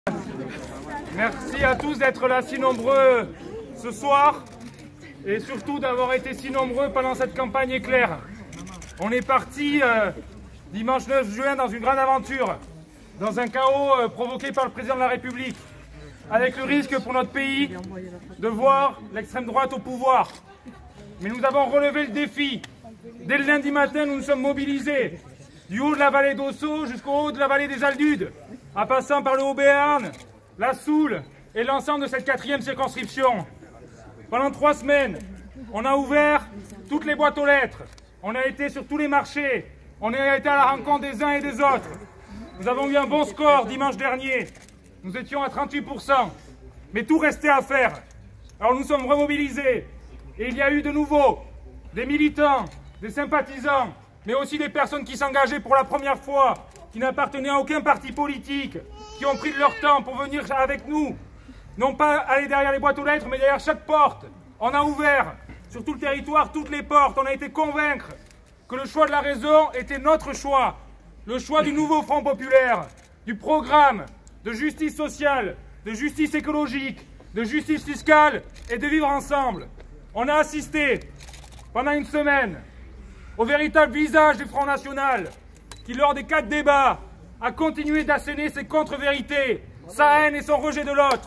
Merci à tous d'être là si nombreux ce soir et surtout d'avoir été si nombreux pendant cette campagne éclair. On est parti dimanche 9 juin dans une grande aventure, dans un chaos provoqué par le président de la République, avec le risque pour notre pays de voir l'extrême droite au pouvoir. Mais nous avons relevé le défi. Dès le lundi matin, nous nous sommes mobilisés, du haut de la vallée d'Ossau jusqu'au haut de la vallée des Aldudes, en passant par le Haut-Béarn, la Soule et l'ensemble de cette 4e circonscription. Pendant 3 semaines, on a ouvert toutes les boîtes aux lettres, on a été sur tous les marchés, on a été à la rencontre des uns et des autres. Nous avons eu un bon score dimanche dernier, nous étions à 38%, mais tout restait à faire. Alors nous sommes remobilisés et il y a eu de nouveau des militants, des sympathisants, mais aussi des personnes qui s'engageaient pour la première fois, qui n'appartenaient à aucun parti politique, qui ont pris de leur temps pour venir avec nous, non pas aller derrière les boîtes aux lettres, mais derrière chaque porte. On a ouvert sur tout le territoire toutes les portes, on a été convaincre que le choix de la raison était notre choix, le choix du nouveau Front populaire, du programme de justice sociale, de justice écologique, de justice fiscale et de vivre ensemble. On a assisté pendant une semaine au véritable visage du Front National qui, lors des 4 débats, a continué d'asséner ses contre-vérités, sa haine et son rejet de l'autre.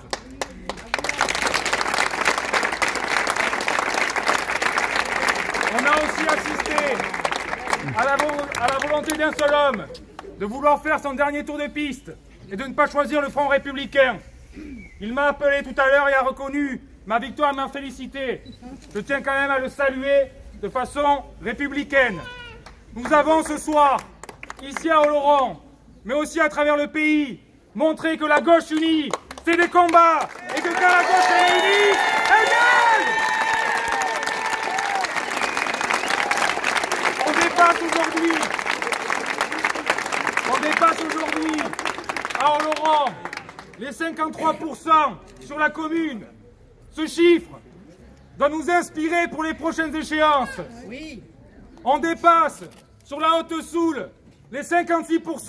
On a aussi assisté à la volonté d'un seul homme de vouloir faire son dernier tour de piste et de ne pas choisir le Front républicain. Il m'a appelé tout à l'heure et a reconnu ma victoire et m'a félicité. Je tiens quand même à le saluer de façon républicaine. Nous avons ce soir, ici à Oloron, mais aussi à travers le pays, montré que la gauche unie, c'est des combats, et que quand la gauche est unie, elle gagne! On dépasse aujourd'hui à Oloron les 53% sur la commune. Ce chiffre doit nous inspirer pour les prochaines échéances. Oui. On dépasse sur la Haute-Soule les 56%.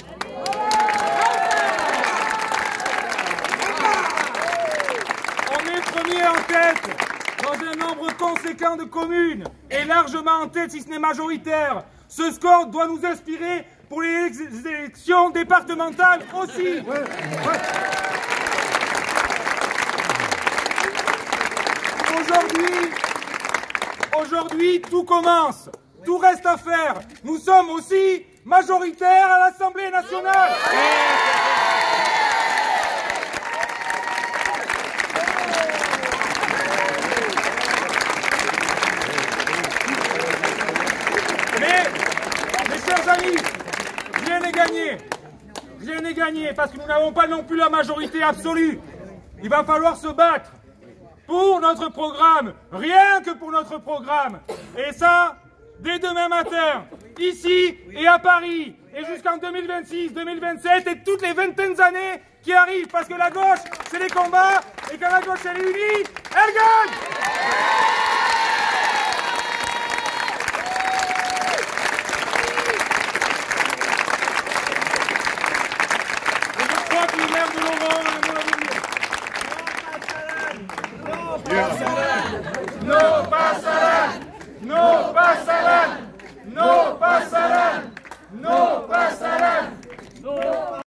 On est premier en tête dans un nombre conséquent de communes et largement en tête si ce n'est majoritaire. Ce score doit nous inspirer pour les élections départementales aussi. Aujourd'hui, tout commence, tout reste à faire. Nous sommes aussi majoritaires à l'Assemblée nationale. Mais, mes chers amis, rien n'est gagné. Rien n'est gagné parce que nous n'avons pas non plus la majorité absolue. Il va falloir se battre pour notre programme, rien que pour notre programme. Et ça, dès demain matin, ici et à Paris, et jusqu'en 2026, 2027, et toutes les vingtaines d'années qui arrivent, parce que la gauche, c'est les combats, et quand la gauche elle est unie, elle gagne! Et je crois que le maire de Oloron, Yeah.